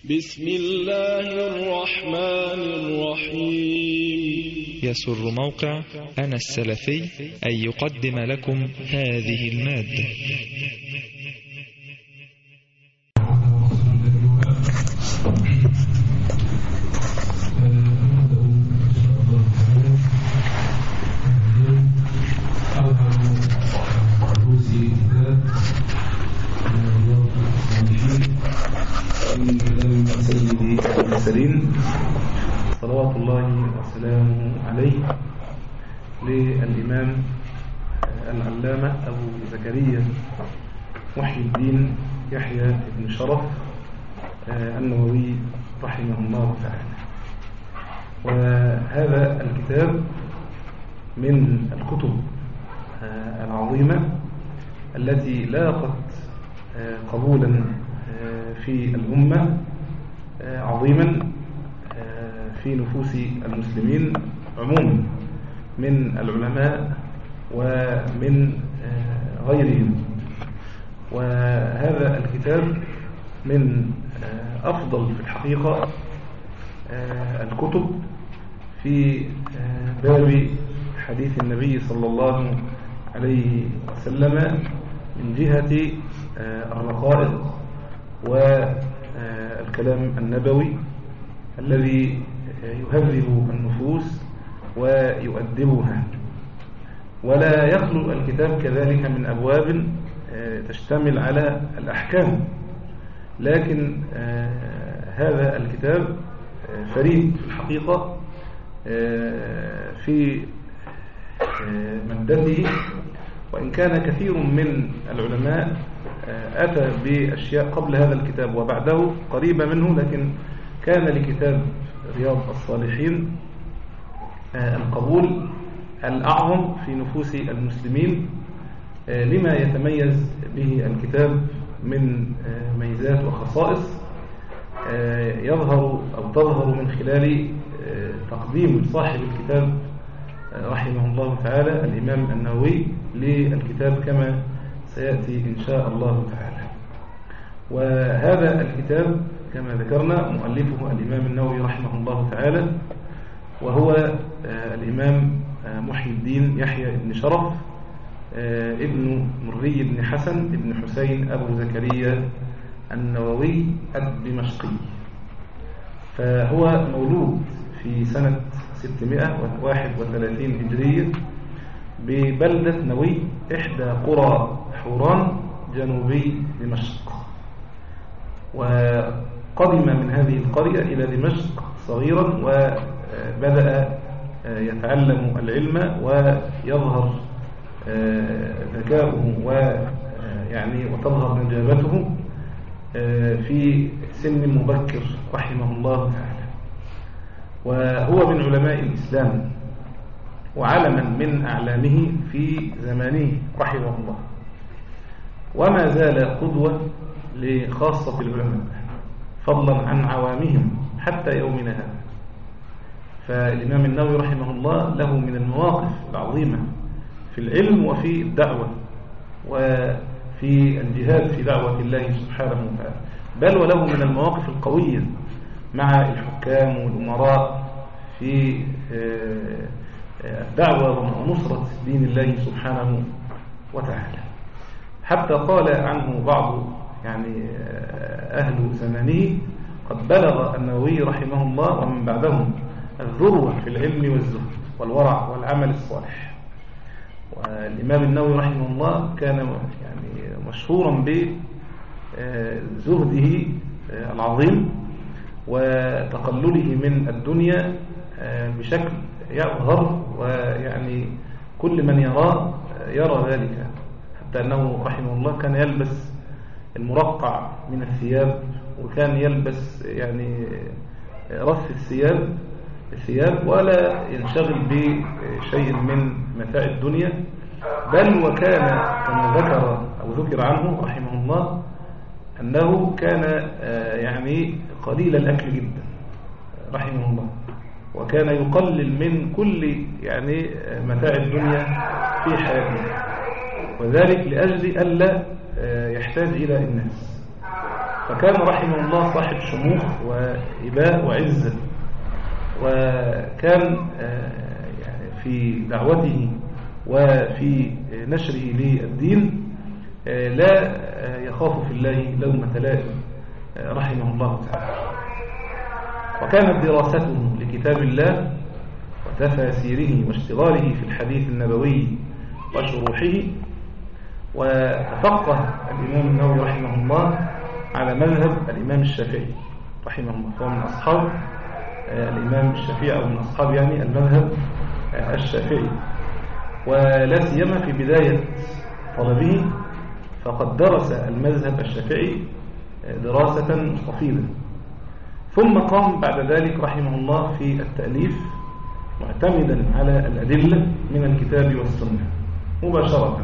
بسم الله الرحمن الرحيم. يسر موقع أنا السلفي أن يقدم لكم هذه المادة. سيدي المرسلين صلوات الله وسلامه عليه، للإمام العلامة أبو زكريا محي الدين يحيى بن شرف النووي رحمه الله تعالى. وهذا الكتاب من الكتب العظيمة التي لاقت قبولا في الأمة عظيما في نفوس المسلمين عموما من العلماء ومن غيرهم. وهذا الكتاب من أفضل في الحقيقة الكتب في باب حديث النبي صلى الله عليه وسلم من جهة الرقائق والكلام النبوي الذي يهذب النفوس ويؤدبها. ولا يخلو الكتاب كذلك من أبواب تشتمل على الأحكام، لكن هذا الكتاب فريد في الحقيقة في مادته، وإن كان كثير من العلماء أتى بأشياء قبل هذا الكتاب وبعده قريبة منه، لكن كان لكتاب رياض الصالحين القبول الأعظم في نفوس المسلمين لما يتميز به الكتاب من ميزات وخصائص يظهر أو تظهر من خلال تقديم صاحب الكتاب رحمه الله تعالى الإمام النووي للكتاب كما سيأتي إن شاء الله تعالى. وهذا الكتاب كما ذكرنا مؤلفه الإمام النووي رحمه الله تعالى، وهو الإمام محي الدين يحيى بن شرف ابن مري بن حسن بن حسين أبو زكريا النووي الدمشقي. فهو مولود في سنة 631 هجرية ببلدة نوي إحدى قرى حوران جنوبي دمشق. وقدم من هذه القرية إلى دمشق صغيرا وبدأ يتعلم العلم ويظهر ذكاؤه وتظهر نجابته في سن مبكر رحمه الله تعالى. وهو من علماء الإسلام وعلما من أعلامه في زمانه رحمه الله، وما زال قدوة لخاصة العلماء فضلا عن عوامهم حتى يومنا هذا. فالإمام النووي رحمه الله له من المواقف العظيمة في العلم وفي الدعوة وفي الجهاد في دعوة الله سبحانه وتعالى، بل وله من المواقف القوية مع الحكام والأمراء في الدعوة ونصرة دين الله سبحانه وتعالى. حتى قال عنه بعض أهل زمانه قد بلغ النووي رحمه الله ومن بعدهم الذروة في العلم والزهد والورع والعمل الصالح. والإمام النووي رحمه الله كان مشهورا بزهده العظيم وتقلله من الدنيا بشكل يظهر، كل من يراه يرى ذلك، حتى أنه رحمه الله كان يلبس المرقع من الثياب، وكان يلبس رث الثياب ولا ينشغل بشيء من متاع الدنيا، بل وكان كما ذكر عنه رحمه الله أنه كان قليل الأكل جدا رحمه الله، وكان يقلل من كل متاع الدنيا في حياته، وذلك لأجل ألا يحتاج إلى الناس. فكان رحمه الله صاحب شموخ وإباء وعزة، وكان يعني في دعوته وفي نشره للدين لا يخاف في الله لومة لائم رحمه الله تعالى. وكانت دراسته لكتاب الله وتفاسيره واشتغاله في الحديث النبوي وشروحه. وتفقه الإمام النووي رحمه الله على مذهب الإمام الشافعي رحمه الله، هو من أصحاب الإمام الشافعي أو من أصحاب يعني المذهب الشافعي، ولا سيما في بداية طلبه فقد درس المذهب الشافعي دراسة مستفيضة، ثم قام بعد ذلك رحمه الله في التأليف معتمدا على الأدلة من الكتاب والسنة مباشرة،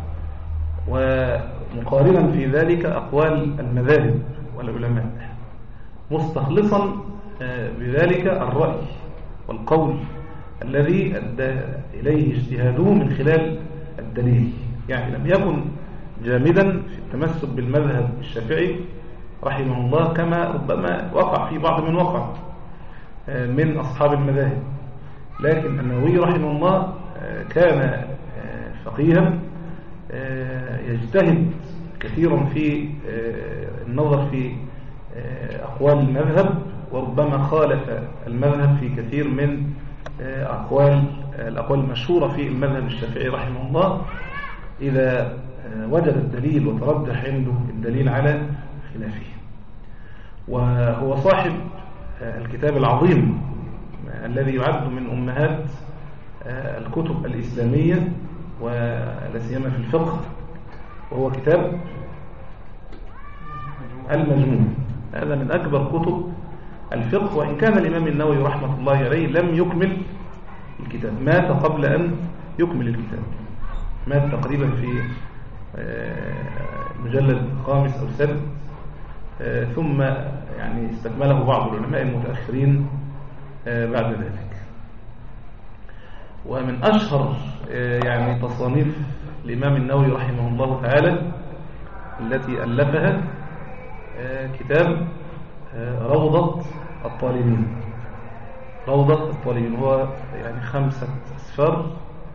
ومقارنا في ذلك أقوال المذاهب والعلماء، مستخلصا بذلك الرأي والقول الذي أدى إليه اجتهاده من خلال الدليل. يعني لم يكن جامدا في التمسك بالمذهب الشافعي رحمه الله كما ربما وقع في بعض من وقع من أصحاب المذاهب، لكن النووي رحمه الله كان فقيها يجتهد كثيرا في النظر في أقوال المذهب، وربما خالف المذهب في كثير من الأقوال المشهورة في المذهب الشافعي رحمه الله إذا وجد الدليل وترجح عنده الدليل على خلافه. وهو صاحب الكتاب العظيم الذي يعد من أمهات الكتب الإسلامية ولا سيما في الفقه، وهو كتاب المجموع. هذا من أكبر كتب الفقه، وإن كان الإمام النووي رحمة الله عليه لم يكمل الكتاب، مات قبل أن يكمل الكتاب، مات تقريبا في مجلد خامس أو سادس، ثم يعني استكمله بعض العلماء المتأخرين بعد ذلك. ومن أشهر يعني تصانيف الإمام النووي رحمه الله تعالى التي ألفها كتاب روضة الطالبين. روضة الطالبين هو يعني 5 أسفار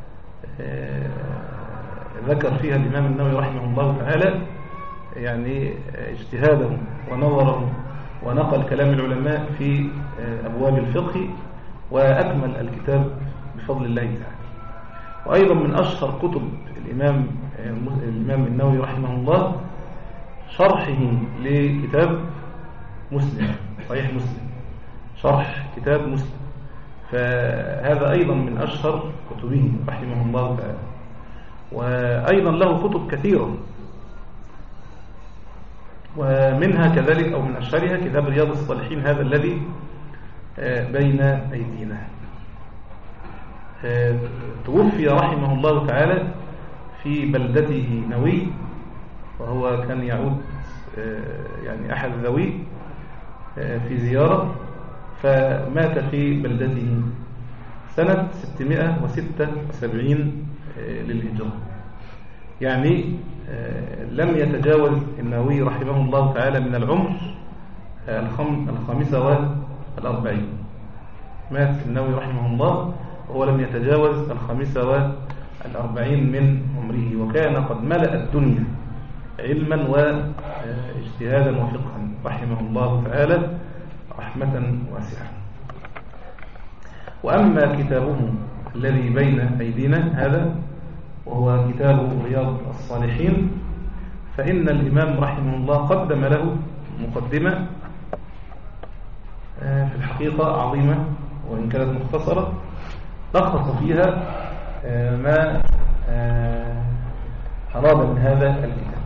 ذكر فيها الإمام النووي رحمه الله تعالى يعني اجتهاده ونظره ونقل كلام العلماء في أبواب الفقه، وأكمل الكتاب بفضل الله تعالى. وأيضا من أشهر كتب الإمام النووي رحمه الله شرحه لكتاب مسلم، صحيح مسلم، شرح كتاب مسلم، فهذا أيضا من أشهر كتبه رحمه الله تعالى. وأيضا له كتب كثيرة، ومنها كذلك أو من أشهرها كتاب رياض الصالحين هذا الذي بين أيدينا. توفي رحمه الله تعالى في بلدته نوي، وهو كان يعود يعني أحد ذويه في زيارة، فمات في بلدته سنة 676 للهجرة. يعني لم يتجاوز النووي رحمه الله تعالى من العمر 45. مات النووي رحمه الله وهو لم يتجاوز 45 من عمره، وكان قد ملأ الدنيا علما واجتهادا وفقها رحمه الله تعالى رحمة واسعة. وأما كتابه الذي بين أيدينا هذا وهو كتاب رياض الصالحين، فإن الإمام رحمه الله قدم له مقدمة في الحقيقة عظيمة، وإن كانت مختصرة لخص فيها ما أراد من هذا الكتاب.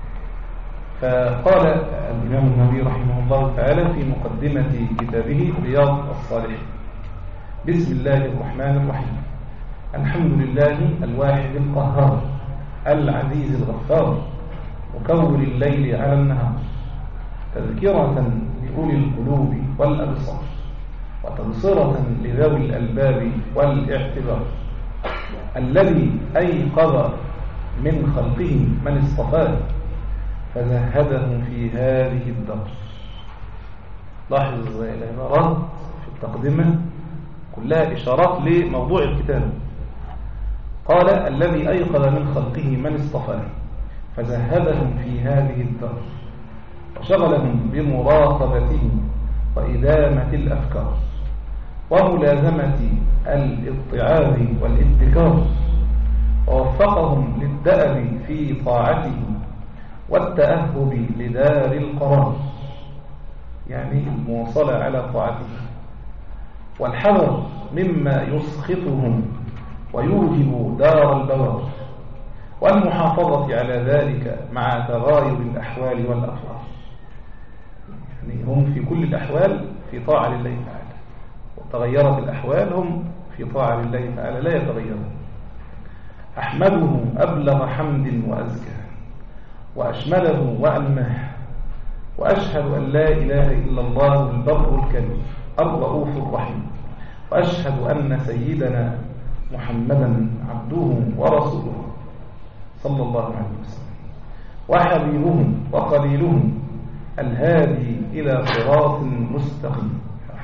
فقال الإمام النووي رحمه الله تعالى في مقدمة كتابه رياض الصالحين: بسم الله الرحمن الرحيم، الحمد لله الواحد القهار العزيز الغفار، مكور الليل على النهار، تذكرة لأولي القلوب والأبصار، وتبصرة لذوي الألباب والاعتبار، الذي أيقظ من خلقه من اصطفاه، فزهدهم في هذه الدار. لاحظ العبارات في التقدمة كلها إشارات لموضوع الكتاب. قال الذي أيقظ من خلقه من اصطفاه فزهدهم في هذه الدار وشغلهم بمراقبته وإدامة الأفكار وملازمة الاضطعاف والابتكار، ووفقهم للدأب في طاعته والتأهب لدار القرار، يعني المواصلة على طاعته، والحذر مما يسخطهم ويوجب دار البوار، والمحافظة على ذلك مع تغاير الأحوال والأفرار. يعني هم في كل الأحوال في طاعة لله تعالى، وتغيرت الأحوال هم في طاعة لله تعالى لا يتغيرون. أحمده أبلغ حمد وأزكى وأشمله وأنماه، وأشهد أن لا إله إلا الله البر الكريم الرؤوف الرحيم، وأشهد أن سيدنا محمدا عبده ورسوله صلى الله عليه وسلم وحبيبهم وقليلهم الهادي إلى صراط مستقيم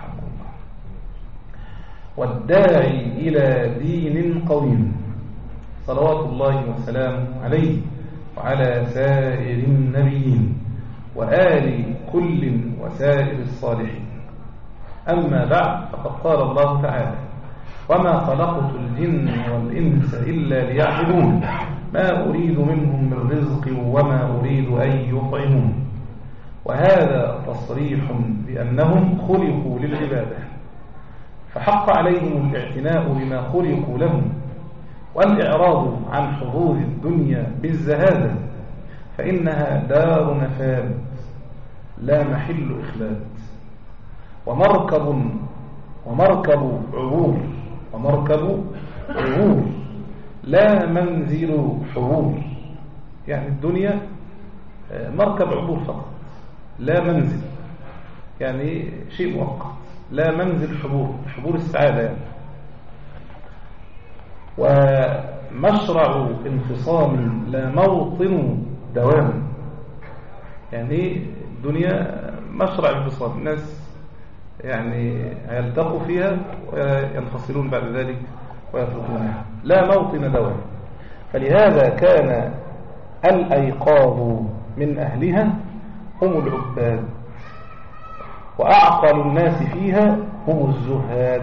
والداعي إلى دين قويم، صلوات الله وسلامه عليه وعلى سائر النبيين وآل كل وسائر الصالحين. أما بعد، فقد قال الله تعالى: وما خلقت الجن والإنس إلا ليعبدون ما أريد منهم من رزق وما أريد أن يطعمون. وهذا تصريح بأنهم خلقوا للعبادة، فحق عليهم الاعتناء بما خلقوا لهم، والإعراض عن حظوظ الدنيا بالزهادة، فإنها دار نفاد لا محل إخلاد، ومركب عبور لا منزل حبور. يعني الدنيا مركب عبور فقط، لا منزل، يعني شيء مؤقت، لا منزل حبور السعادة يعني. ومشرع انفصام لا موطن دوام، يعني الدنيا مشرع انفصام، الناس يعني هيلتقوا فيها وينفصلون بعد ذلك ويتركونها، لا موطن دوام. فلهذا كان الأيقاظ من أهلها هم العباد، وأعقل الناس فيها هم الزهاد.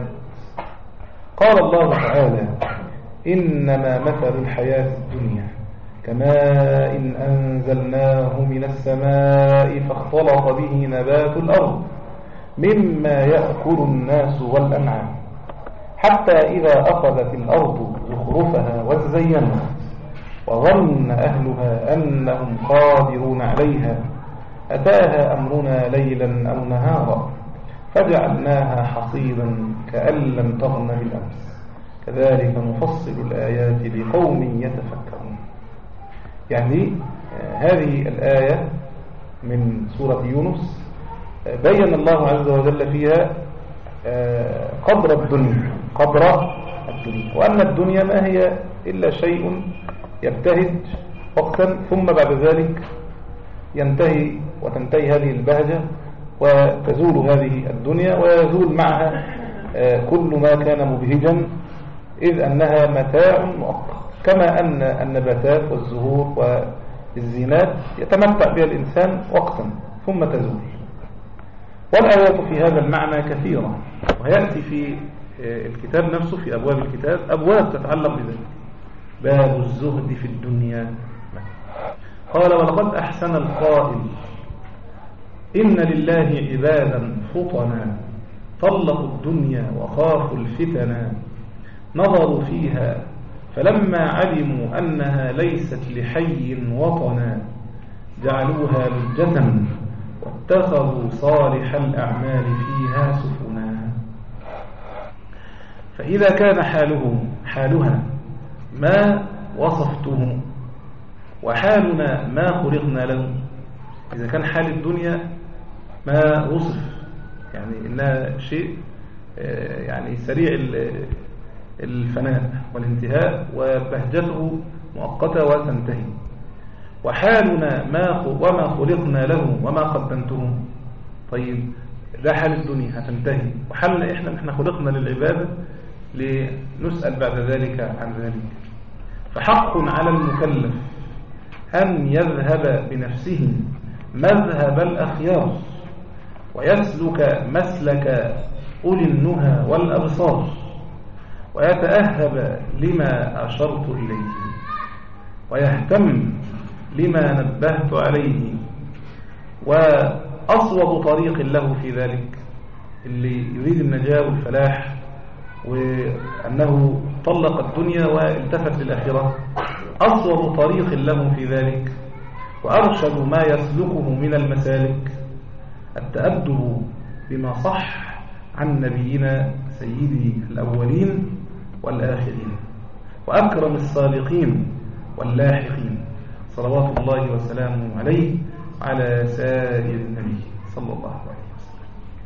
قال الله تعالى: إنما مثل الحياة الدنيا كماء إن أنزلناه من السماء فاختلط به نبات الأرض مما يأكل الناس والأنعام حتى إذا أخذت الأرض زخرفها وزينت وظن أهلها أنهم قادرون عليها أتاها أمرنا ليلا أو نهارا فجعلناها حصيدا كأن لم تغن بالأمس كذلك نفصل الآيات لقوم يتفكرون. يعني هذه الآية من سورة يونس بين الله عز وجل فيها قدر الدنيا، وأن الدنيا ما هي إلا شيء يبتهج وقتا ثم بعد ذلك ينتهي وتنتهي هذه البهجة وتزول هذه الدنيا ويزول معها كل ما كان مبهجا، إذ أنها متاع مؤقت، كما أن النباتات والزهور والزينات يتمتع بها الإنسان وقتا ثم تزول. والآيات في هذا المعنى كثيرة، ويأتي في الكتاب نفسه في أبواب الكتاب أبواب تتعلق بذلك. باب الزهد في الدنيا. قال: ولقد أحسن القائل إن لله عبادا فطنا طلقوا الدنيا وخافوا الفتنا نظروا فيها فلما علموا أنها ليست لحي وطنا جعلوها لجة واتخذوا صالح الأعمال فيها سفنا. فإذا كان حالها ما وصفته وحالنا ما خلقنا له، إذا كان حال الدنيا ما وصف، يعني إنها شيء يعني سريع الفناء والانتهاء وبهجته مؤقتة وتنتهي، وحالنا وما خلقنا له وما قدمته. طيب ده حال الدنيا هتنتهي، وحالنا احنا خلقنا للعبادة لنسأل بعد ذلك عن ذلك. فحق على المكلف أن يذهب بنفسه مذهب الأخيار ويسلك مسلك أولي النهى والأبصار ويتأهب لما أشرت إليه ويهتم لما نبهت عليه. وأصوب طريق له في ذلك اللي يريد النجاة والفلاح وأنه طلق الدنيا والتفت للآخرة، أصوب طريق له في ذلك وأرشد ما يسلكه من المسالك التأدب بما صح عن نبينا سيدي الأولين والآخرين وأكرم السابقين واللاحقين صلوات الله وسلامه عليه على سائر النبي صلى الله عليه وسلم.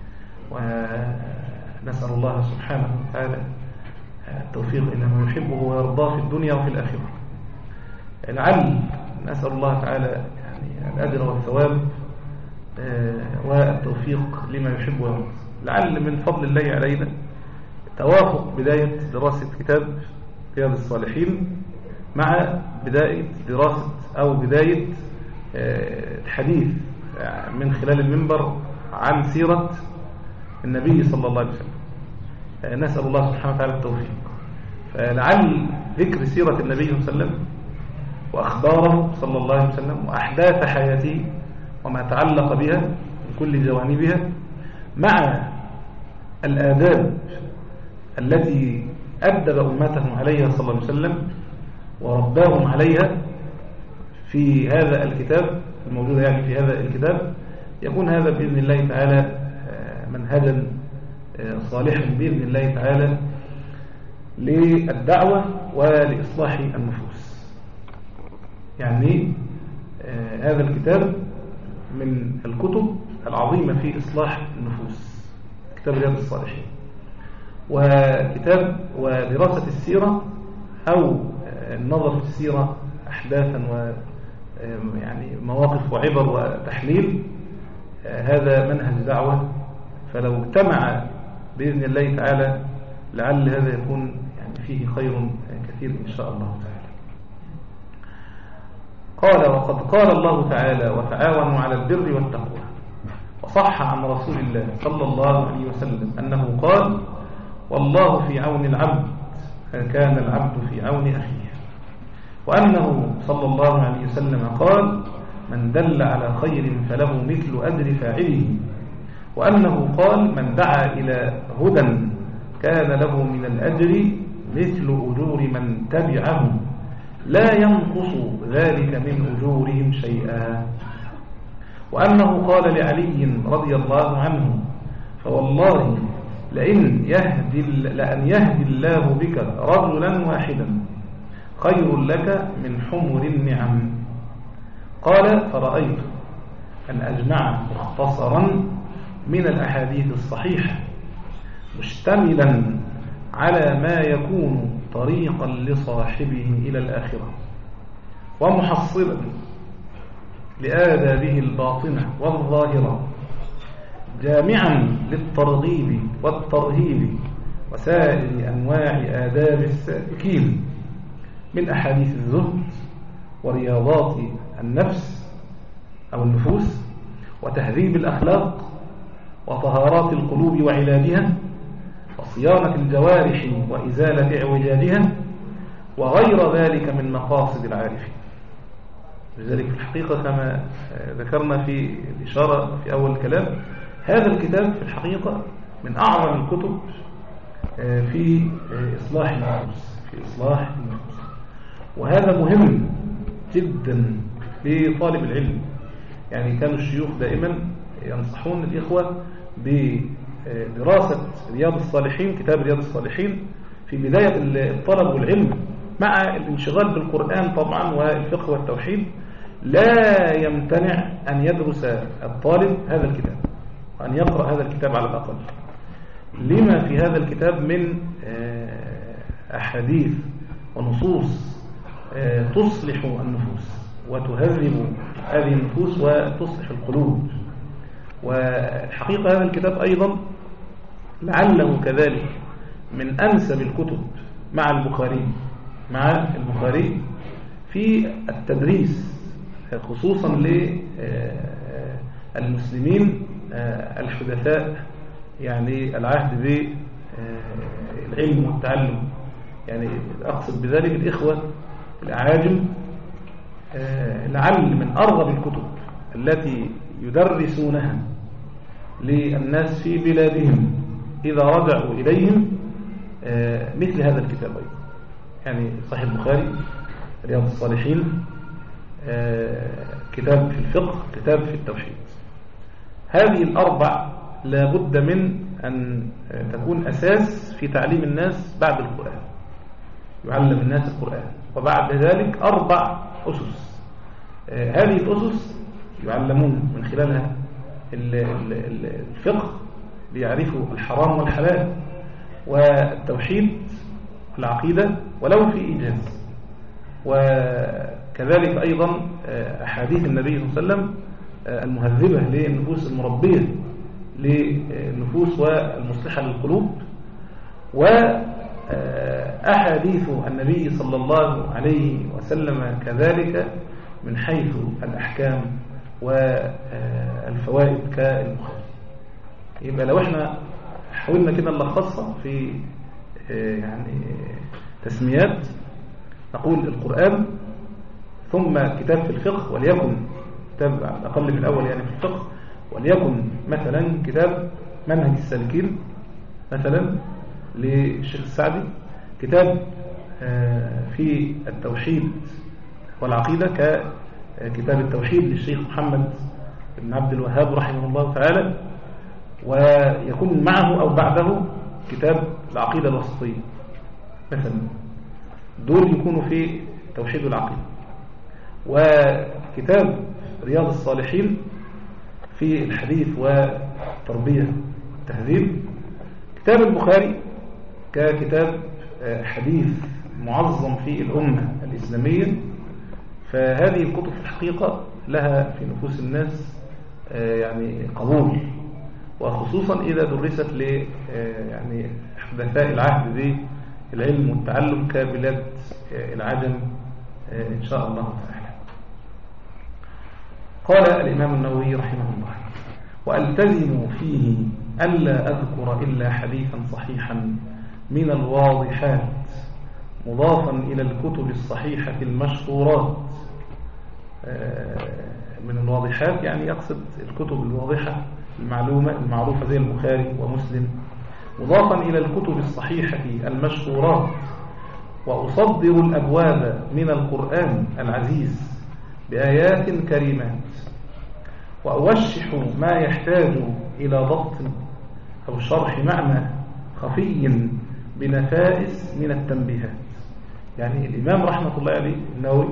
ونسأل الله سبحانه وتعالى التوفيق إلى ما يحبه ويرضاه في الدنيا وفي الآخرة. لعل نسأل الله تعالى يعني الأجر والثواب والتوفيق لما يحب ويرضى. لعل من فضل الله علينا توافق بداية دراسة كتاب رياض الصالحين مع بداية دراسة أو بداية الحديث من خلال المنبر عن سيرة النبي صلى الله عليه وسلم. نسأل الله سبحانه وتعالى التوفيق. فلعل ذكر سيرة النبي صلى الله عليه وسلم وأخباره صلى الله عليه وسلم وأحداث حياته وما تعلق بها من كل جوانبها مع الآداب التي أدب أمته عليها صلى الله عليه وسلم ورباهم عليها في هذا الكتاب الموجود يعني في هذا الكتاب، يكون هذا بإذن الله تعالى منهجا صالحا بإذن الله تعالى للدعوة ولإصلاح النفوس. يعني هذا الكتاب من الكتب العظيمة في إصلاح النفوس، كتاب رياض الصالحين. وكتاب ودراسة السيرة أو النظر في السيرة أحداثا ويعني مواقف وعبر وتحليل، هذا منهج دعوة. فلو اجتمع بإذن الله تعالى لعل هذا يكون يعني فيه خير كثير إن شاء الله تعالى. قال وقد قال الله تعالى وتعاونوا على البر والتقوى. وصح عن رسول الله صلى الله عليه وسلم أنه قال والله في عون العبد كان العبد في عون أخيه. وأنه صلى الله عليه وسلم قال من دل على خير فله مثل أجر فاعله. وأنه قال من دعا إلى هدى كان له من الأجر مثل أجور من تبعه لا ينقص ذلك من أجورهم شيئا. وأنه قال لعلي رضي الله عنه فوالله لأن يهدي الله بك رجلا واحدا خير لك من حمر النعم. قال فرأيت أن أجمع مختصرا من الأحاديث الصحيحة مشتملا على ما يكون طريقا لصاحبه إلى الآخرة ومحصلا لآدابه الباطنة والظاهرة جامعا للترغيب والترهيب وسائر أنواع آداب السالكين من أحاديث الزهد ورياضات النفس أو النفوس وتهذيب الأخلاق وطهارات القلوب وعلاجها وصيانة الجوارح وإزالة اعوجاجها وغير ذلك من مقاصد العارفين. لذلك في الحقيقة كما ذكرنا في الإشارة في أول الكلام هذا الكتاب في الحقيقة من أعظم الكتب في إصلاح النفوس وهذا مهم جدا لطالب العلم. يعني كانوا الشيوخ دائما ينصحون الإخوة بدراسة رياض الصالحين كتاب رياض الصالحين في بداية الطلب والعلم مع الانشغال بالقرآن طبعا والفقه والتوحيد. لا يمتنع أن يدرس الطالب هذا الكتاب وأن يقرأ هذا الكتاب على الأقل لما في هذا الكتاب من أحاديث ونصوص تصلح النفوس وتهذب هذه النفوس وتصلح القلوب. وحقيقة هذا الكتاب أيضا لعله كذلك من أنسب الكتب مع البخاري في التدريس، خصوصا للمسلمين الحدثاء، يعني العهد بالعلم والتعلم. يعني أقصد بذلك الإخوة الأعاجم، لعل من أرغب الكتب التي يدرسونها للناس في بلادهم إذا رجعوا إليهم مثل هذا الكتاب أيضا، يعني صحيح البخاري، رياض الصالحين، كتاب في الفقه، كتاب في التوحيد. هذه الأربع لا بد من أن تكون أساس في تعليم الناس بعد القرآن، يعلم الناس القرآن، وبعد ذلك 4 أسس. هذه الأسس يعلمون من خلالها الفقه ليعرفوا الحرام والحلال، والتوحيد، العقيدة ولو في إيجاز، وكذلك أيضا أحاديث النبي صلى الله عليه وسلم المهذبة للنفوس، المربية للنفوس والمصلحة للقلوب، وأحاديث النبي صلى الله عليه وسلم كذلك من حيث الأحكام والفوائد كالبخاري. يبقى لو احنا حاولنا كده نلخصها في يعني تسميات، نقول القرآن، ثم كتاب في الفقه، وليكن كتاب أقل من الأول يعني في الفقه، وليكن مثلا كتاب منهج السالكين مثلا للشيخ السعدي، كتاب في التوحيد والعقيدة ككتاب التوحيد للشيخ محمد بن عبد الوهاب رحمه الله تعالى، ويكون معه أو بعده كتاب العقيدة الوسطية مثلا. دول يكونوا في توحيد العقيدة. وكتاب رياض الصالحين في الحديث والتربية والتهذيب. كتاب البخاري ككتاب حديث معظم في الأمة الإسلامية. فهذه الكتب في الحقيقة لها في نفوس الناس يعني قبول، وخصوصا إذا درست يعني حدثاء العهد بالعلم والتعلم كبلاد العجم إن شاء الله تعالى. قال الإمام النووي رحمه الله: وألتزم فيه ألا أذكر إلا حديثا صحيحا من الواضحات مضافا إلى الكتب الصحيحة المشهورات. من الواضحات يعني يقصد الكتب الواضحة المعروفة زي البخاري ومسلم، مضافا إلى الكتب الصحيحة المشهورات. وأصدر الأبواب من القرآن العزيز بآيات كريمات، وأوشح ما يحتاج إلى ضبط أو شرح معنى خفي بنفائس من التنبيهات. يعني الإمام رحمة الله عليه النووي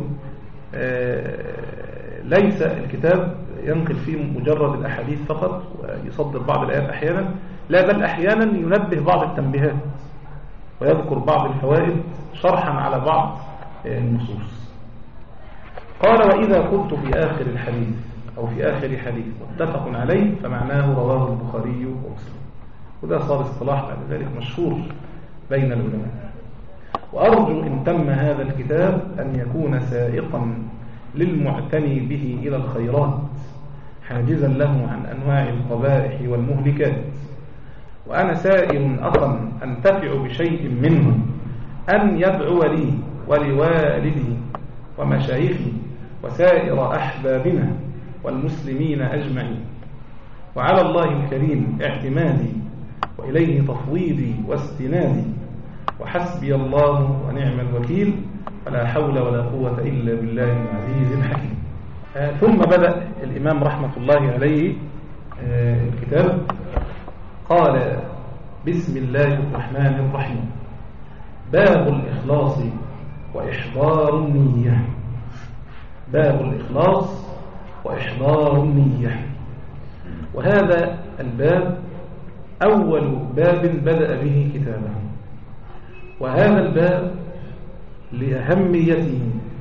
ليس الكتاب ينقل فيه مجرد الأحاديث فقط ويصدر بعض الآيات أحيانا، لا، بل أحيانا ينبه بعض التنبيهات ويذكر بعض الفوائد شرحا على بعض النصوص. قال: وإذا قلت في آخر الحديث أو في آخر حديث متفق عليه فمعناه رواه البخاري ومسلم. وده صار اصطلاح بعد ذلك مشهور بين العلماء. وأرجو إن تم هذا الكتاب أن يكون سائقا للمعتني به إلى الخيرات، حاجزا له عن أنواع القبائح والمهلكات. وأنا سائل أخا أنتفع بشيء منه أن يدعو لي ولوالدي ومشايخي وسائر أحبابنا والمسلمين أجمعين. وعلى الله الكريم اعتمادي، وإليه تفويضي واستنادي، وحسبي الله ونعم الوكيل، ولا حول ولا قوة إلا بالله العزيز الحكيم. ثم بدأ الإمام رحمة الله عليه الكتاب. قال: بسم الله الرحمن الرحيم. باب الإخلاص وإحضار النية. باب الإخلاص وإحضار النية. وهذا الباب أول باب بدأ به كتابه، وهذا الباب لأهميته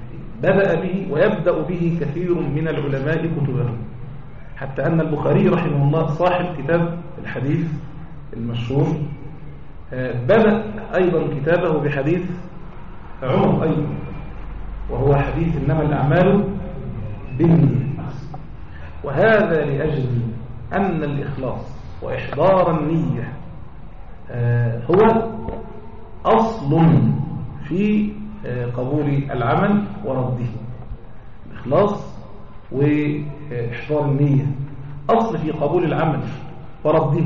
بدأ به ويبدأ به كثير من العلماء كتبهم، حتى أن البخاري رحمه الله صاحب كتاب الحديث المشهور بدأ أيضا كتابه بحديث عمر أيضا، وهو حديث إنما الأعمال بالنية. وهذا لأجل أن الإخلاص وإحضار النية هو أصل في قبول العمل ورده. الإخلاص وإحضار النية أصل في قبول العمل ورده.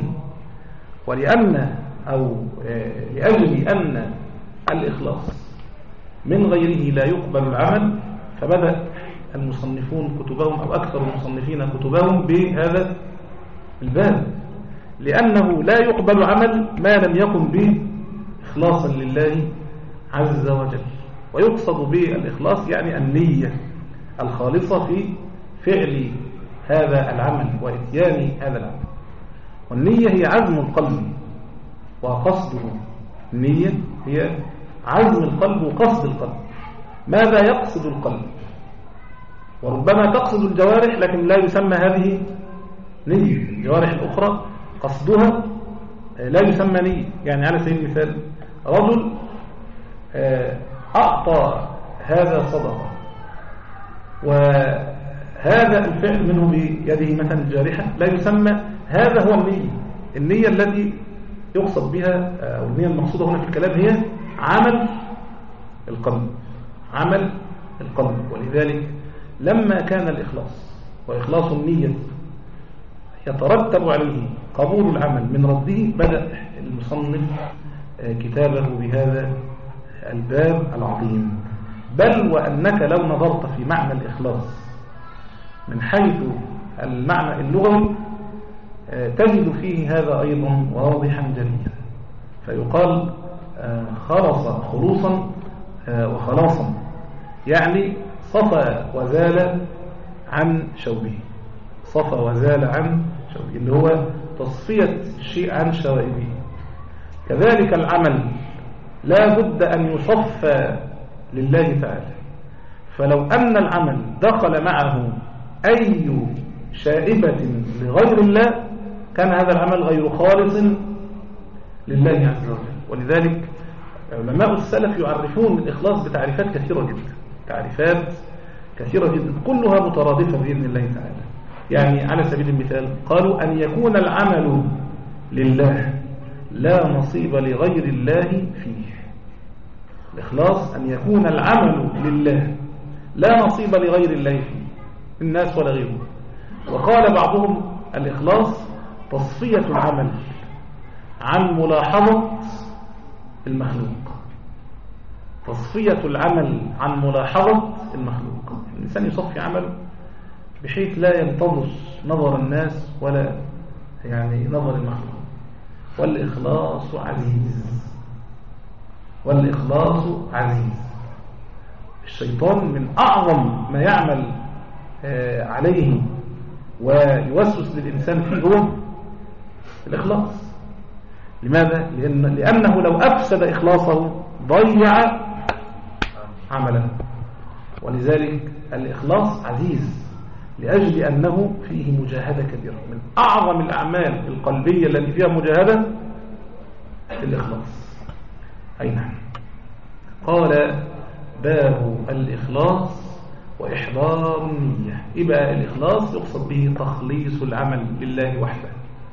لأجل أن الإخلاص من غيره لا يقبل العمل، فبدأ المصنفون كتبهم أو أكثر المصنفين كتبهم بهذا الباب، لأنه لا يقبل عمل ما لم يكن به إخلاصا لله عز وجل. ويقصد بالإخلاص يعني النية الخالصة في فعل هذا العمل وإتيان هذا العمل. والنية هي عزم القلب وقصده. النية هي عزم القلب وقصد القلب. ماذا يقصد القلب؟ وربما تقصد الجوارح لكن لا يسمى هذه نية. الجوارح الأخرى قصدها لا يسمى نية. يعني على سبيل المثال رجل أعطى هذا صدقة، وهذا الفعل منه بيده مثلا الجارحة لا يسمى هذا هو النية. النية التي يقصد بها أو النية المقصودة هنا في الكلام هي عمل القلب، عمل القلب. ولذلك لما كان الإخلاص وإخلاص النية يترتب عليه قبول العمل من رده، بدأ المصنف كتابه بهذا الباب العظيم. بل وأنك لو نظرت في معنى الإخلاص من حيث المعنى اللغوي تجد فيه هذا أيضا واضحا جليا. فيقال خلص خلوصا وخلاصا، يعني صفى وزال عن شوبه. صفى وزال عن شوبه اللي هو تصفية الشيء عن شوائبه. كذلك العمل لا بد أن يصفى لله تعالى. فلو أن العمل دخل معه أي شائبة لغير الله كان هذا العمل غير خالص لله عز وجل. ولذلك علماء السلف يعرفون الإخلاص بتعريفات كثيرة جدا، تعريفات كثيرة جدا كلها مترادفة بإذن الله تعالى. يعني على سبيل المثال قالوا أن يكون العمل لله لا نصيب لغير الله فيه. الإخلاص أن يكون العمل لله لا نصيب لغير الله فيه، الناس ولا غيره. وقال بعضهم الإخلاص تصفية العمل عن ملاحظة المخلوق. تصفية العمل عن ملاحظة المخلوق. الإنسان يصفي عمله بحيث لا ينتظر نظر الناس ولا يعني نظر المخلوق. والإخلاص عزيز، والإخلاص عزيز. الشيطان من أعظم ما يعمل عليه ويوسوس للإنسان فيه هو الإخلاص. لماذا؟ لأنه لو أفسد إخلاصه ضيع عمله. ولذلك الإخلاص عزيز لأجل أنه فيه مجاهدة كبيرة. من أعظم الأعمال القلبية التي فيها مجاهدة الإخلاص. أي نعم. قال باب الإخلاص وإحضار النية. يبقى الإخلاص يقصد به تخليص العمل لله وحده،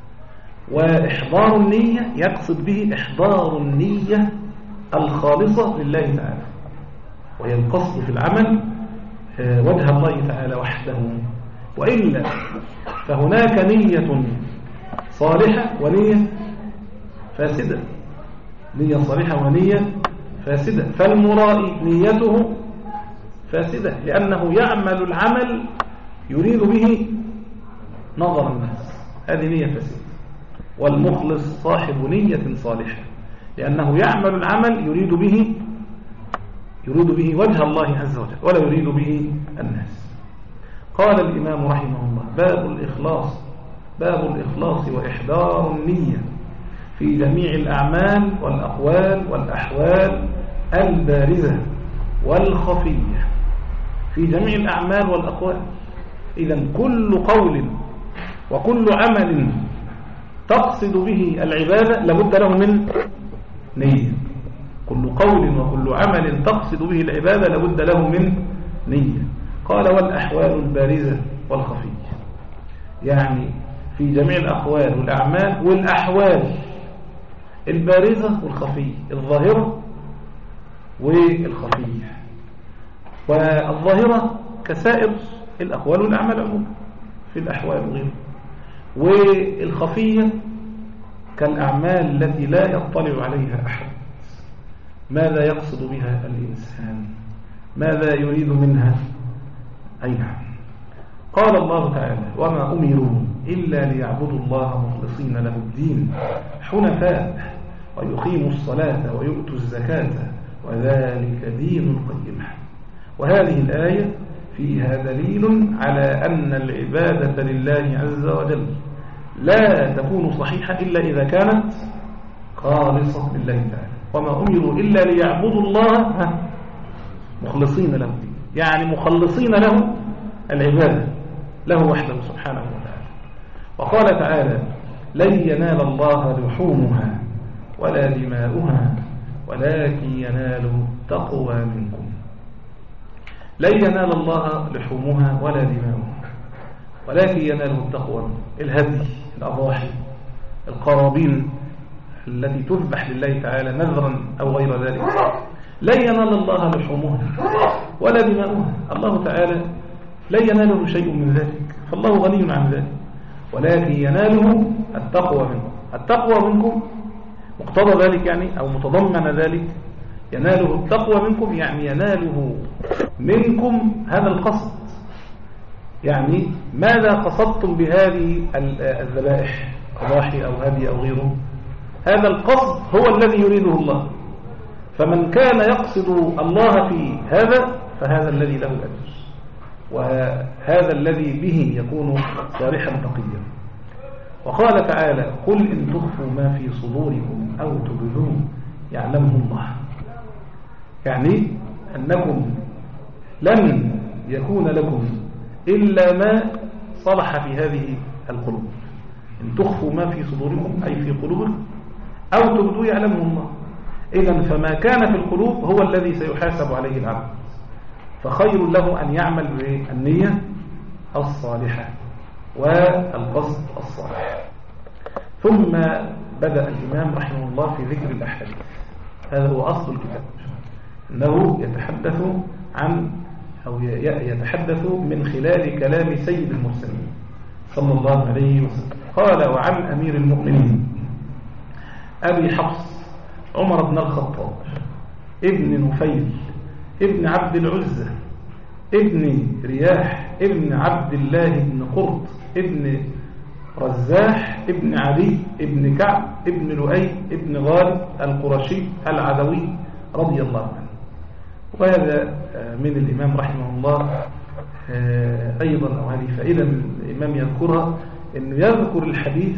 وإحضار النية يقصد به إحضار النية الخالصة لله تعالى، وهي القصد في العمل وجه الله تعالى وحده. وإلا فهناك نية صالحة ونية فاسدة. نية صالحة ونية فاسدة. فالمرائي نيته فاسدة لأنه يعمل العمل يريد به نظر الناس، هذه نية فاسدة. والمخلص صاحب نية صالحة لأنه يعمل العمل يريد به وجه الله عز وجل ولا يريد به الناس. قال الإمام رحمه الله باب الإخلاص وإحضار النية في جميع الأعمال والأقوال والأحوال البارزة والخفية. في جميع الأعمال والأقوال. إذن كل قول وكل عمل تقصد به العبادة لابد له من نية. كل قول وكل عمل تقصد به العبادة لابد له من نية. قال والأحوال البارزة والخفية، يعني في جميع الأقوال والأعمال والأحوال البارزة والخفية، الظاهرة والخفية. والظاهرة كسائر الأقوال والأعمال عموما في الأحوال وغيره، والخفية كالأعمال التي لا يطلع عليها أحد، ماذا يقصد بها الإنسان، ماذا يريد منها. أي نعم. قال الله تعالى وما أمروا إلا ليعبدوا الله مخلصين له الدين حنفاء ويقيموا الصلاة ويؤتوا الزكاة وذلك دين القيمة. وهذه الآية فيها دليل على أن العبادة لله عز وجل لا تكون صحيحة إلا إذا كانت خالصة لله تعالى. وما أمروا إلا ليعبدوا الله مخلصين له الدين، يعني مخلصين له العبادة له وحده سبحانه وتعالى. وقال تعالى لن ينال الله لحومها ولا دماؤها ولكن يناله التقوى منكم. لن ينال الله لحومها ولا دماؤها ولكن يناله التقوى، الهدي، الأضاحي، القرابين التي تذبح لله تعالى نذرا أو غير ذلك، لن ينال الله لحومها ولا دماؤها. الله تعالى لا يناله شيء من ذلك، فالله غني عن ذلك، ولكن يناله التقوى منكم. التقوى منكم مقتضى ذلك يعني أو متضمن ذلك، يناله التقوى منكم يعني يناله منكم هذا القصد، يعني ماذا قصدتم بهذه الذبائح، أضاحي أو هدي أو غيره، هذا القصد هو الذي يريده الله. فمن كان يقصد الله في هذا فهذا الذي له الأجر، وهذا الذي به يكون صالحا تقيا. وقال تعالى قل إن تخفوا ما في صدوركم أو تبدوه يعلمه الله، يعني أنكم لن يكون لكم إلا ما صلح في هذه القلوب. إن تخفوا ما في صدوركم أي في قلوبكم أو تبدوه يعلمه الله. إذن فما كان في القلوب هو الذي سيحاسب عليه العبد، فخير له أن يعمل بالنية الصالحة والقصد الصالح. ثم بدأ الإمام رحمه الله في ذكر الأحاديث. هذا هو أصل الكتاب، أنه يتحدث عن أو يتحدث من خلال كلام سيد المرسلين صلى الله عليه وسلم. قال وعن أمير المؤمنين أبي حفص عمر بن الخطاب ابن نفيل ابن عبد العزة ابن رياح ابن عبد الله بن قرط ابن رزاح ابن علي ابن كعب ابن لؤي ابن غالب القرشي العدوي رضي الله عنه. وهذا من الإمام رحمه الله أيضا، أو هذه فائدة من الإمام يذكرها، أنه يذكر الحديث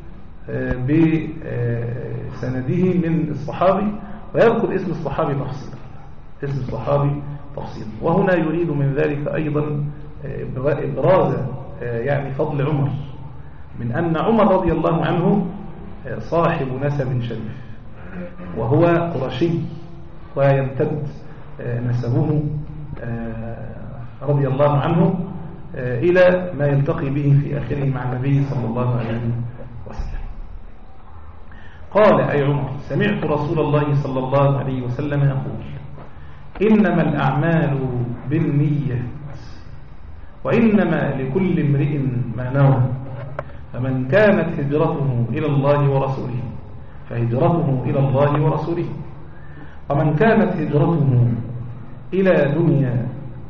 بسنده من الصحابي ويذكر اسم الصحابي تفصيلا، اسم الصحابي تفصيلا. وهنا يريد من ذلك أيضا إبراز يعني فضل عمر، من أن عمر رضي الله عنه صاحب نسب شريف، وهو قرشي ويمتد نسبه رضي الله عنه إلى ما يلتقي به في آخره مع النبي صلى الله عليه وسلم. قال أي عمر سمعت رسول الله صلى الله عليه وسلم يقول إنما الأعمال بالنية وإنما لكل امرئ ما نوى، فمن كانت هجرته إلى الله ورسوله فهجرته إلى الله ورسوله، ومن كانت هجرته إلى دنيا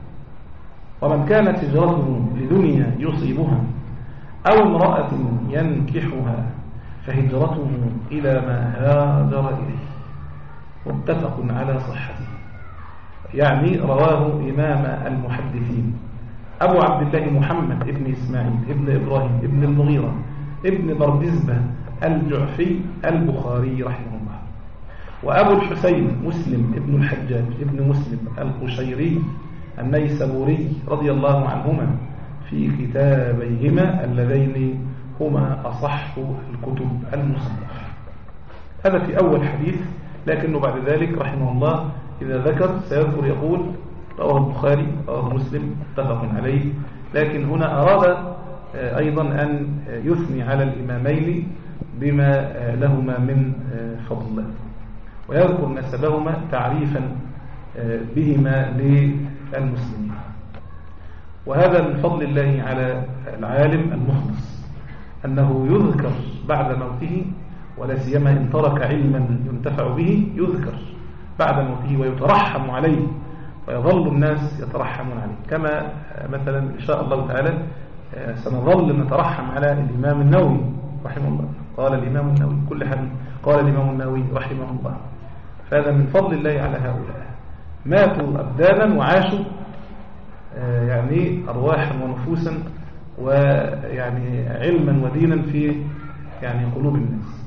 لدنيا يصيبها أو امرأة ينكحها فهجرته إلى ما هاجر إليه. متفق على صحته. يعني رواه إمام المحدثين أبو عبد الله محمد ابن إسماعيل ابن إبراهيم ابن المغيرة ابن بردزبة الجعفي البخاري رحمه الله. وأبو الحسين مسلم ابن الحجاج ابن مسلم القشيري النيسابوري رضي الله عنهما في كتابيهما اللذين هما أصح الكتب المصنفة. هذا في أول حديث، لكنه بعد ذلك رحمه الله إذا ذكر سيذكر يقول رواه البخاري رواه مسلم متفق عليه، لكن هنا أراد أيضا أن يثني على الإمامين بما لهما من فضل، ويذكر نسبهما تعريفا بهما للمسلمين. وهذا من فضل الله على العالم المخلص أنه يذكر بعد موته، ولا سيما إن ترك علما ينتفع به يذكر بعد موته ويترحم عليه، ويظل الناس يترحمون عليه، كما مثلا إن شاء الله تعالى سنظل نترحم على الإمام النووي رحمه الله. قال الإمام النووي كل حديث قال الإمام النووي رحمه الله. فهذا من فضل الله على هؤلاء، ماتوا أبدانا وعاشوا يعني أرواحا ونفوسا ويعني علما ودينا في يعني قلوب الناس.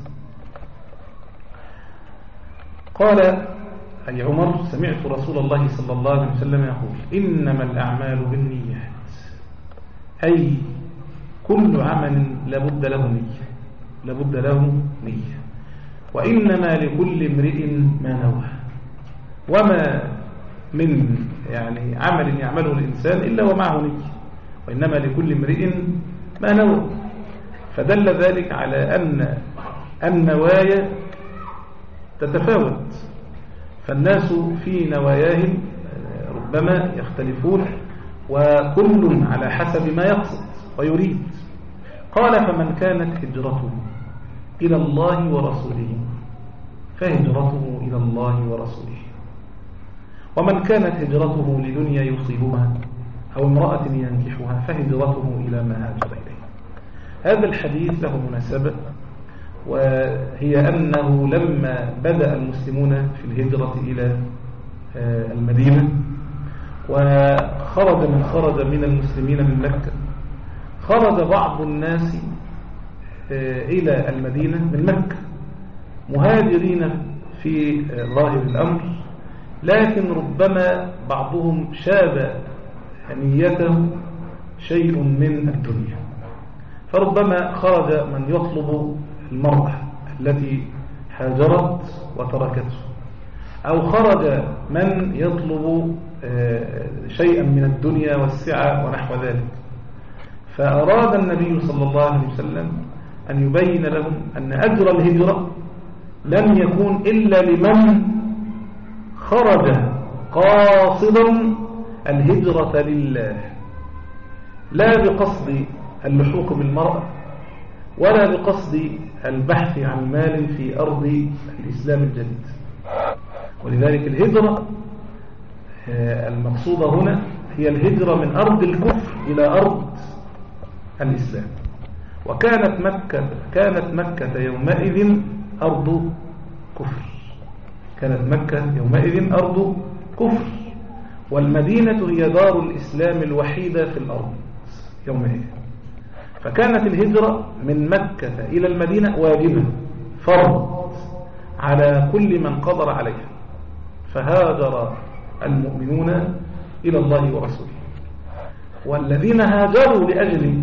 قال أي عمر: سمعت رسول الله صلى الله عليه وسلم يقول: إنما الأعمال بالنيات، أي كل عمل لابد له نية، وإنما لكل امرئ ما نوى، وما من يعني عمل يعمله الإنسان إلا ومعه نية، وإنما لكل امرئ ما نوى. فدل ذلك على أن النوايا تتفاوت، فالناس في نواياهم ربما يختلفون، وكل على حسب ما يقصد ويريد. قال: فمن كانت هجرته إلى الله ورسوله فهجرته إلى الله ورسوله، ومن كانت هجرته لدنيا يصيبها أو امرأة ينكحها فهجرته إلى ما هاجر إليه. هذا الحديث له مناسبة، وهي أنه لما بدأ المسلمون في الهجرة إلى المدينة وخرج من خرج من المسلمين من مكة، خرج بعض الناس إلى المدينة من مكة مهاجرين في ظاهر الأمر، لكن ربما بعضهم شاب نيته شيء من الدنيا، فربما خرج من يطلب المرأة التي هاجرت وتركته، أو خرج من يطلب شيئا من الدنيا والسعة ونحو ذلك. فأراد النبي صلى الله عليه وسلم أن يبين لهم أن أجر الهجرة لم يكون إلا لمن خرج قاصدا الهجرة لله، لا بقصد اللحوق بالمرأة ولا بقصد البحث عن مال في أرض الإسلام الجديد. ولذلك الهجرة المقصودة هنا هي الهجرة من أرض الكفر إلى أرض الإسلام. وكانت مكة يومئذ أرض كفر، كانت مكة يومئذ أرض كفر، والمدينة هي دار الإسلام الوحيدة في الأرض يومئذ. فكانت الهجرة من مكة إلى المدينة واجبة فرض على كل من قدر عليها، فهاجر المؤمنون إلى الله ورسوله. والذين هاجروا لأجل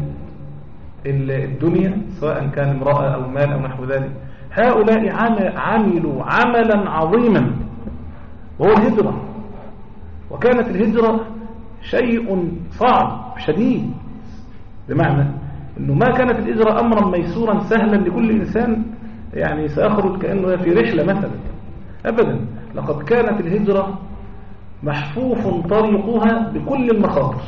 الدنيا سواء كان امرأة أو مال أو نحو ذلك، هؤلاء عملوا عملا عظيما وهو الهجرة. وكانت الهجرة شيء صعب شديد، بمعنى أنه ما كانت الهجرة أمرا ميسورا سهلا لكل إنسان يعني سيخرج كأنه في رحلة مثلا، أبدا. لقد كانت الهجرة محفوف طريقها بكل المخاطر.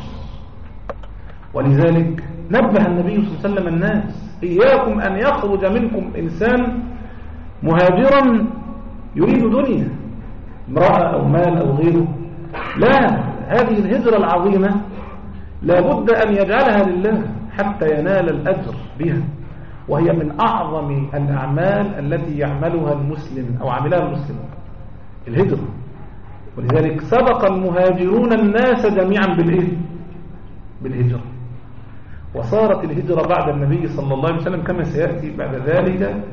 ولذلك نبه النبي صلى الله عليه وسلم الناس: إياكم أن يخرج منكم إنسان مهاجرا يريد دنيا، امرأة أو مال أو غيره. لا، هذه الهجرة العظيمة لابد أن يجعلها لله حتى ينال الأجر بها، وهي من أعظم الأعمال التي يعملها المسلم أو عملها المسلمون، الهجرة. ولذلك سبق المهاجرون الناس جميعا بالهجرة. وصارت الهجرة بعد النبي صلى الله عليه وسلم كما سيأتي بعد ذلك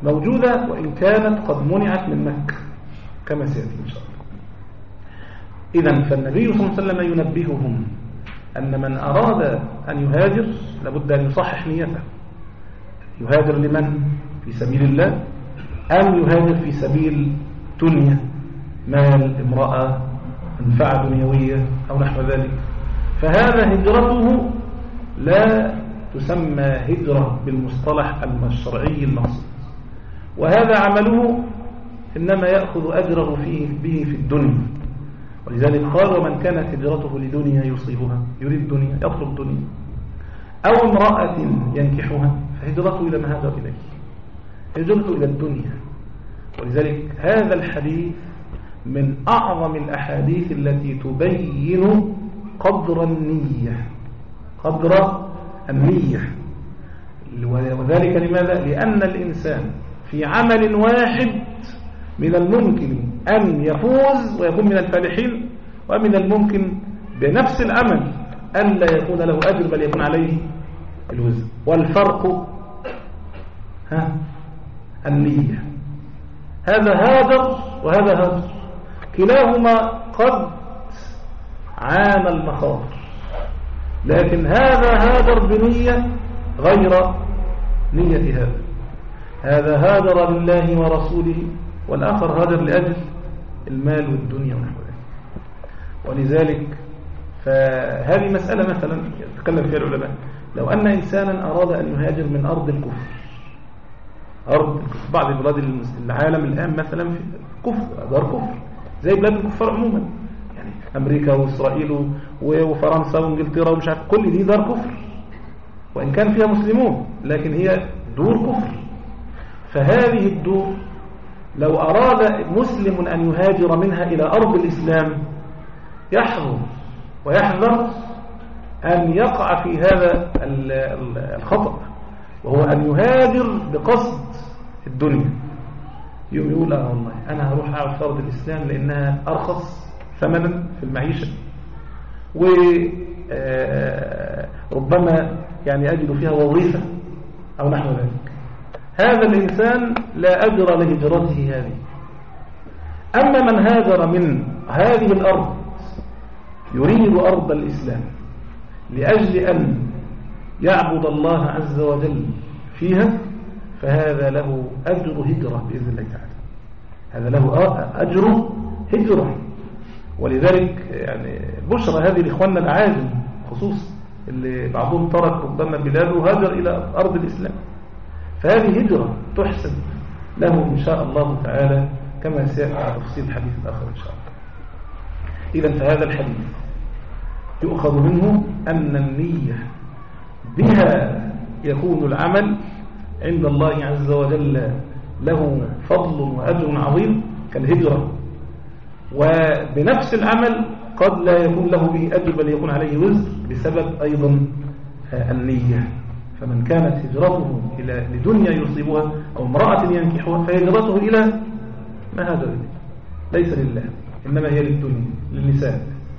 موجودة، وإن كانت قد منعت من مكة كما سيأتي إن شاء الله. إذن فالنبي صلى الله عليه وسلم ينبههم أن من أراد أن يهاجر لابد أن يصحح نيته. يهاجر لمن؟ في سبيل الله، أم يهاجر في سبيل دنيا، مال، امرأة، منفعة دنيوية أو نحو ذلك. فهذا هجرته لا تسمى هجرة بالمصطلح الشرعي المقصود، وهذا عمله إنما يأخذ أجره به في الدنيا. ولذلك قال: ومن كانت هجرته لدنيا يصيبها، يريد دنيا، يطلب دنيا، أو امرأة ينكحها، فهجرته إلى ما هاجر إليه، هجرته إلى الدنيا. ولذلك هذا الحديث من أعظم الأحاديث التي تبين قدر النية، قدر النية. وذلك لماذا؟ لأن الإنسان في عمل واحد من الممكن أن يفوز ويكون من الفالحين، ومن الممكن بنفس العمل أن لا يكون له أجر بل يكون عليه الوزر. والفرق النية. هذا هاجر وهذا هاجر، كلاهما قد عانى المخاطر، لكن هذا هاجر بنية غير نية هذا هاجر لله ورسوله، والآخر هاجر لأجل المال والدنيا ونحو ذلك. ولذلك فهذه مسألة مثلا يتكلم فيها العلماء: لو أن إنسانا أراد أن يهاجر من أرض الكفر، أرض بعض بلاد العالم الآن مثلا في كفر، دار كفر زي بلاد الكفار عموما، يعني أمريكا وإسرائيل وفرنسا وإنجلترا ومش عارف، كل دي دار كفر، وإن كان فيها مسلمون لكن هي دور كفر. فهذه الدور لو أراد مسلم أن يهاجر منها إلى أرض الإسلام يحذر ويحذر أن يقع في هذا الخطأ، وهو أن يهاجر بقصد الدنيا. يقول: والله أنا هروح أقعد في أرض الإسلام لأنها أرخص ثمنا في المعيشة، وربما يعني أجد فيها وظيفة أو نحو ذلك. هذا الإنسان لا أجر لهجرته هذه. أما من هاجر من هذه الأرض يريد أرض الإسلام لأجل أن يعبد الله عز وجل فيها، فهذا له أجر هجرة بإذن الله تعالى، هذا له أجر هجرة. ولذلك يعني بشرى هذه لإخواننا العاجم خصوصا اللي بعضهم ترك ربما بلاده وهاجر إلى أرض الإسلام، فهذه هجرة تحسب له إن شاء الله تعالى كما سيأتي تفصيل الحديث الآخر إن شاء الله. إذن فهذا الحديث يؤخذ منه أن النية بها يكون العمل عند الله عز وجل له فضل وأجر عظيم كالهجرة، وبنفس العمل قد لا يكون له به أجر بل يكون عليه وزر بسبب أيضا النية. فمن كانت هجرته لدنيا يصيبها أو امرأة ينكحها فهجرته إلى ما هاجر إليه، ليس لله إنما هي للدنيا للنساء.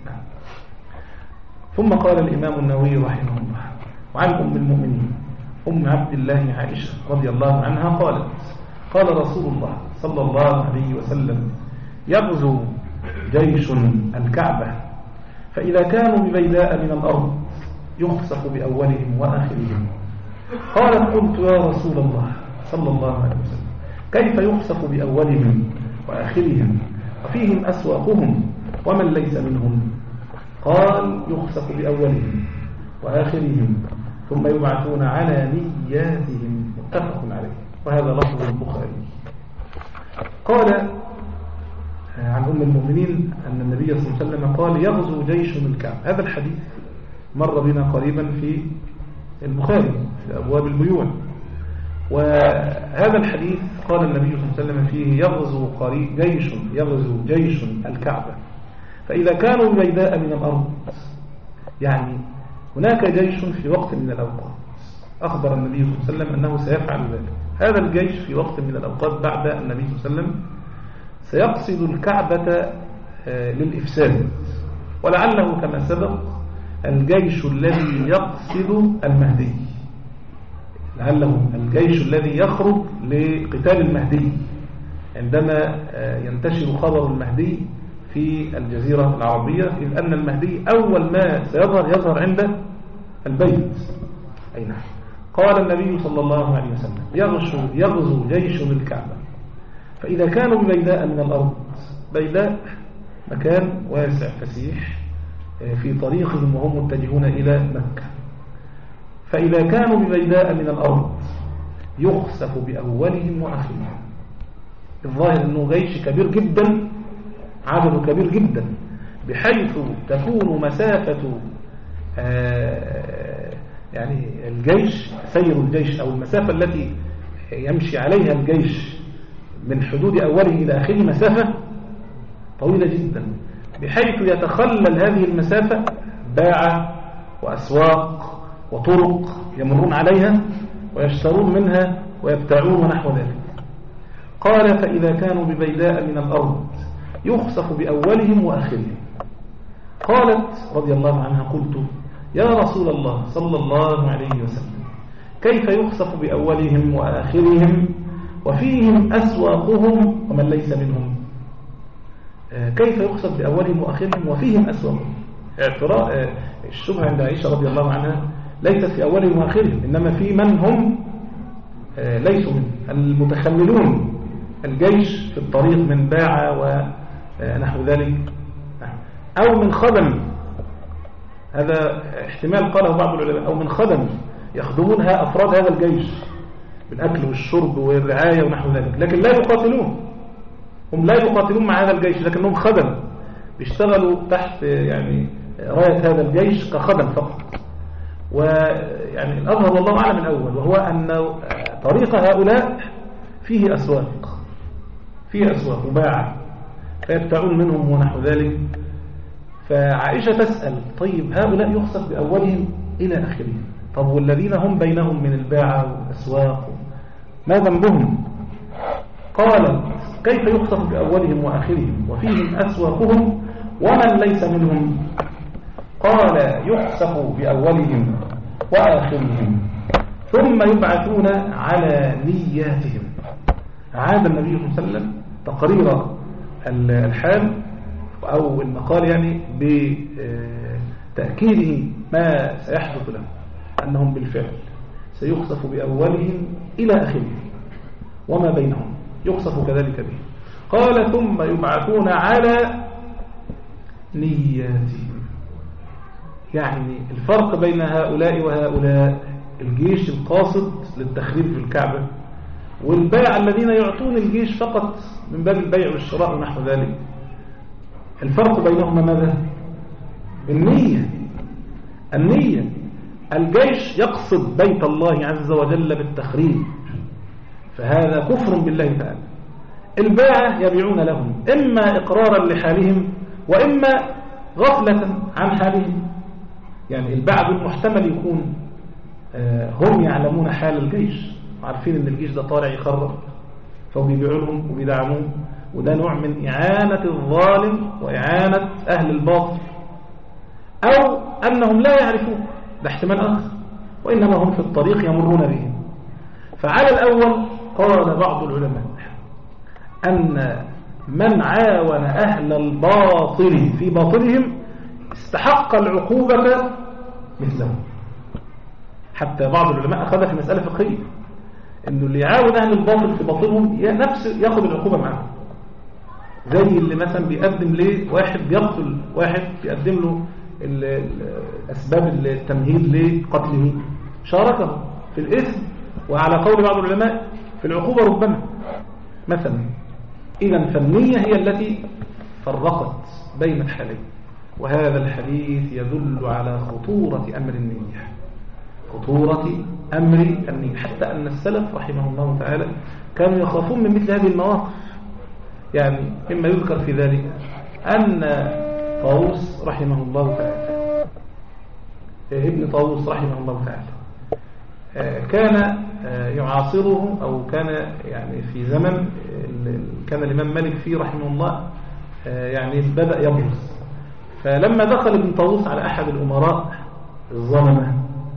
ثم قال الإمام النووي رحمه الله: وعن أم المؤمنين أم عبد الله عائشة رضي الله عنها قالت: قال رسول الله صلى الله عليه وسلم: يغزو جيش الكعبة فإذا كانوا ببيداء من الأرض يخسف بأولهم وآخرهم. قالت: قلت يا رسول الله صلى الله عليه وسلم كيف يخسف بأولهم وآخرهم وفيهم أسواقهم ومن ليس منهم؟ قال: يخسف بأولهم وآخرهم ثم يبعثون على نياتهم. متفق عليه، وهذا لفظ البخاري. قال عن أم المؤمنين أن النبي صلى الله عليه وسلم قال: يغزو جيش الكعبة. هذا الحديث مر بنا قريبا في البخاري في أبواب البيوع، وهذا الحديث قال النبي صلى الله عليه وسلم فيه: يغزو جيش الكعبة فإذا كانوا بيداء من الأرض، يعني هناك جيش في وقت من الأوقات أخبر النبي صلى الله عليه وسلم أنه سيفعل ذلك. هذا الجيش في وقت من الأوقات بعد النبي صلى الله عليه وسلم سيقصد الكعبة للإفساد، ولعله كما سبق الجيش الذي يقصد المهدي، لعله الجيش الذي يخرج لقتال المهدي عندما ينتشر خبر المهدي في الجزيرة العربية، إذ أن المهدي أول ما يظهر عند البيت. أي نعم. قال النبي صلى الله عليه وسلم: يغزو جيش الكعبة، فإذا كانوا ببيداء من الأرض، بيداء مكان واسع فسيح في طريقهم وهم متجهون إلى مكة، فإذا كانوا ببيداء من الأرض يخسف بأولهم وآخرهم. الظاهر أنه جيش كبير جدا، عدده كبير جدا، بحيث تكون مسافة يعني الجيش، سير الجيش أو المسافة التي يمشي عليها الجيش من حدود أوله إلى آخره مسافة طويلة جدا، بحيث يتخلل هذه المسافة باع وأسواق وطرق يمرون عليها ويشترون منها ويبتاعون ونحو ذلك. قال: فإذا كانوا ببيداء من الأرض يخسف بأولهم وآخرهم. قالت رضي الله عنها: قلت: يا رسول الله صلى الله عليه وسلم، كيف يخسف بأولهم وآخرهم وفيهم أسواقهم ومن ليس منهم؟ كيف يخسف بأولهم وآخرهم وفيهم أسواقهم؟ اعتراء الشبهة عند عائشة رضي الله عنها ليست في أولهم وآخرهم، إنما في من هم ليسوا منهم، المتخللون الجيش في الطريق من باع ونحو ذلك، أو من خدم، هذا احتمال قاله بعض العلماء، أو من خدم يخدمونها أفراد هذا الجيش بالأكل والشرب والرعاية ونحو ذلك، لكن لا يقاتلون، هم لا يقاتلون مع هذا الجيش، لكنهم خدم بيشتغلوا تحت يعني راية هذا الجيش كخدم فقط. ويعني الأظهر والله أعلم الأول، وهو أن طريق هؤلاء فيه أسواق، وباع فيبتعون منهم ونحو ذلك. فعائشة تسأل: طيب هؤلاء يخسف بأولهم إلى آخرهم، طب والذين هم بينهم من الباعة والأسواق ما ذنبهم؟ قالت: كيف يخسف بأولهم وآخرهم وفيهم أسواقهم ومن ليس منهم؟ قال: يخسف بأولهم وآخرهم ثم يبعثون على نياتهم. عاد النبي صلى الله عليه وسلم تقرير الحال أو المقال يعني بتأكيده ما سيحدث لهم، أنهم بالفعل سيخسف بأولهم إلى آخرهم وما بينهم يخسف كذلك به. قال: ثم يبعثون على نياتهم. يعني الفرق بين هؤلاء وهؤلاء: الجيش القاصد للتخريب في الكعبة، والبيع الذين يعطون الجيش فقط من باب البيع والشراء ونحو ذلك. الفرق بينهما ماذا؟ النية. الجيش يقصد بيت الله عز وجل بالتخريب، فهذا كفر بالله تعالى. الباعة يبيعون لهم إما إقرارا لحالهم وإما غفلة عن حالهم. يعني الباعة بالمحتمل يكون هم يعلمون حال الجيش، عارفين ان الجيش ده طالع يخرب، فهم بيبيعوا لهم وبيدعموه، وده نوع من إعانة الظالم وإعانة أهل الباطل. أو أنهم لا يعرفون، ده احتمال آخر، وإنما هم في الطريق يمرون بهم. فعلى الأول قال بعض العلماء أن من عاون أهل الباطل في باطلهم استحق العقوبة مثلهم. حتى بعض العلماء أخذ في مسألة فقهية أنه اللي يعاون أهل الباطل في باطلهم نفس يأخذ العقوبة معه، زي اللي مثلا بيقدم ليه واحد بيقتل واحد، بيقدم له أسباب التمهيد لقتله، شاركه في الإثم، وعلى قول بعض العلماء في العقوبة ربما مثلا. إذن فالنية هي التي فرقت بين الحالين، وهذا الحديث يدل على خطورة أمر النية، حتى أن السلف رحمه الله تعالى كانوا يخافون من مثل هذه المواقف. يعني مما يذكر في ذلك أن طاووس رحمه الله تعالى، ابن طاووس رحمه الله تعالى، كان يعاصره، أو كان يعني في زمن كان الإمام مالك فيه رحمه الله يعني بدأ يبرز. فلما دخل ابن طاووس على أحد الأمراء الظلمة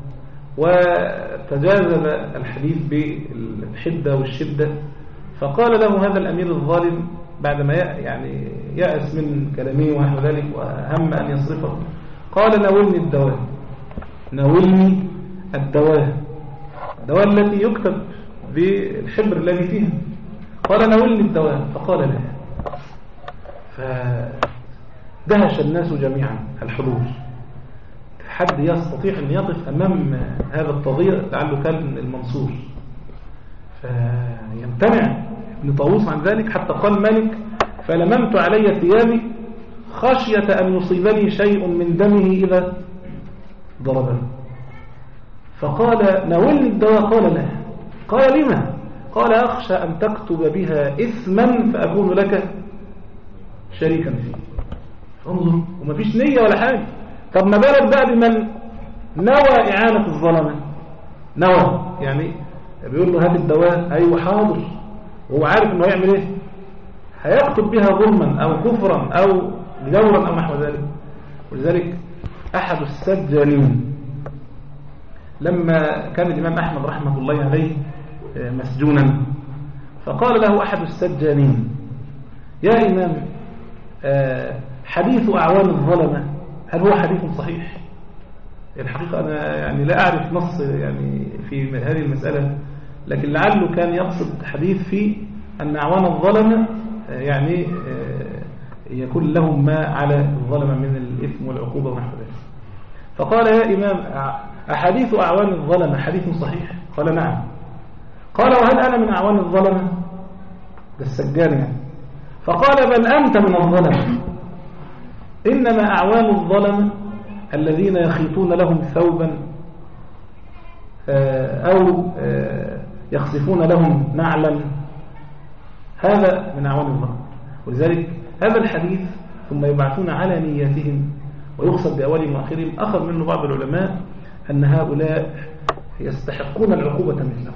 وتجاذب الحديث بالحدة والشدة، فقال له هذا الأمير الظالم بعدما يعني يأس من كلامه ونحو ذلك وهم أن يصرفه، قال ناولني الدواء، ناولني الدواء التي يكتب بالحبر الذي فيها، قال ناولني الدواء، فقال لا. فدهش الناس جميعا الحضور، حد يستطيع أن يقف أمام هذا التضييع لعله كان المنصور، فيمتنع ابن طاووس عن ذلك، حتى قال مالك فلممت علي ثيابي خشية أن يصيبني شيء من دمه إذا ضربني، فقال ناولني الدواء، قال لا. قال لما؟ قال أخشى أن تكتب بها إثما فأكون لك شريكا فيه. انظر، وما فيش نية ولا حاجة. طب ما بالك بقى بمن نوى إعانة الظلمة؟ نوى يعني بيقول له هات الدواء، أيوة حاضر، وهو عارف انه هيعمل ايه، هيكتب بها ظلما او كفرا او جورا او نحو ذلك. ولذلك احد السجانين لما كان الامام احمد رحمه الله عليه مسجونا، فقال له احد السجانين يا امام حديث اعوان الظلمه هل هو حديث صحيح؟ الحقيقه انا يعني لا اعرف نص يعني في هذه المساله، لكن لعله كان يقصد حديث في أن أعوان الظلمة يعني يكون لهم ما على الظلمة من الإثم والعقوبة ونحو ذلك. فقال يا إمام أحاديث أعوان الظلمة حديث صحيح؟ قال نعم. قال وهل أنا من أعوان الظلمة؟ ده السجان يعني. فقال بل أنت من الظلمة، إنما أعوان الظلمة الذين يخيطون لهم ثوبا أو يخصفون لهم نعلا، هذا من أعوان الظلم. ولذلك هذا الحديث ثم يبعثون على نياتهم ويقصد بأولهم وآخرهم أخذ منه بعض العلماء أن هؤلاء يستحقون العقوبة مثلهم.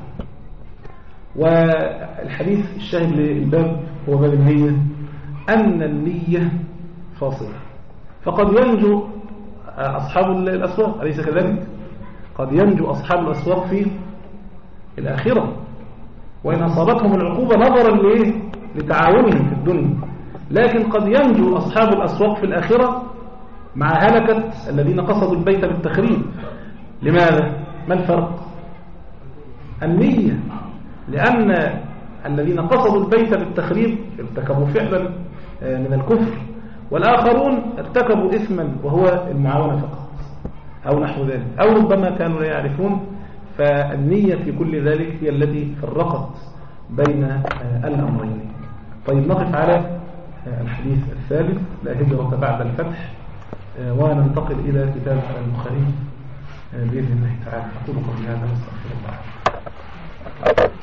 والحديث الشاهد للباب هو باب النية، أن النية فاصلة، فقد ينجو أصحاب الأسواق، أليس كذلك؟ قد ينجو أصحاب الأسواق في الآخرة وإن أصابتهم العقوبة نظرا لتعاونهم في الدنيا، لكن قد ينجو أصحاب الأسواق في الآخرة مع هلكة الذين قصدوا البيت بالتخريب. لماذا؟ ما الفرق؟ النية، لأن الذين قصدوا البيت بالتخريب ارتكبوا فعلا من الكفر، والآخرون ارتكبوا إثما وهو المعاونة فقط أو نحو ذلك، أو ربما كانوا لا يعرفون. فالنية في كل ذلك هي التي فرقت بين الأمرين. طيب نقف على الحديث الثالث، لا هجرة بعد الفتح، وننتقل إلى كتاب البخاري بإذن الله تعالى. أقول قولي هذا واستغفر الله.